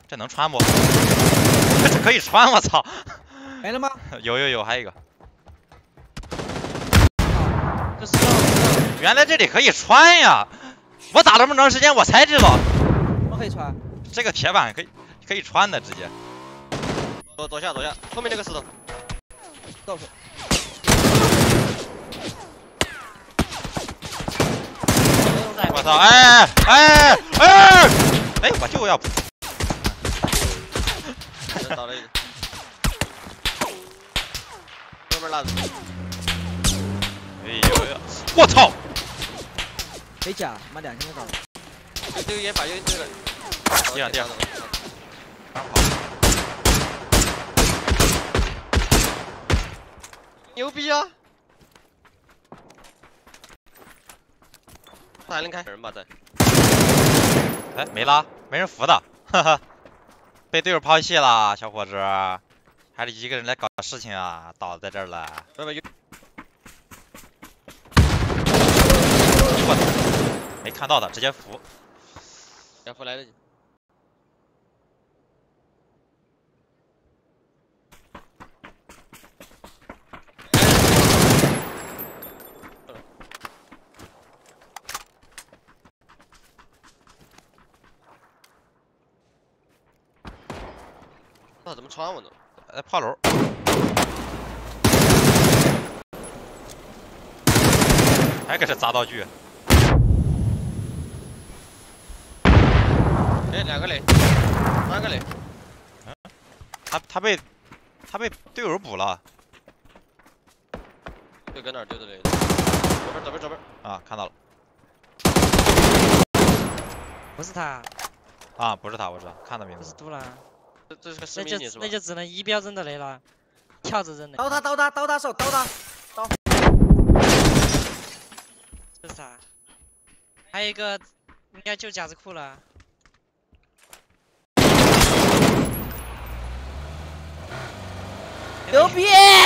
这能穿不？这可以穿，我操！ 没了吗？ 有，还有一个。 这是这。 原来这里可以穿呀！我打了这么长时间，我才知道。 我可以穿。 这个铁板可以穿的，直接。 躲下，后面那个石头。 告诉。 我操！哎，我就要。 倒了一个。后面拉着。 哎呦！我操！ 没假，妈2000就到了。 这个也把这个。 第二。 牛逼啊！他还能开人吧？在。 哎，没拉，没人扶的，哈哈，被队友抛弃了，小伙子，还是一个人来搞事情啊，倒在这儿了。我没看到的，直接扶。 要扶来得及。那怎么穿我呢？ 炮楼。还搁这砸道具。 哎，2个雷，3个雷。 他被队友补了。 就搁哪儿丢的雷？左边。 啊，看到了。 不是他。 啊，不是他，我知道，看到名字。 这是杜兰。 这是个实迷你是吧？ 那就只能1标扔的雷了，跳着扔的。 刀他手，刀。 这是他。还有一个应该就甲子库了。 牛逼！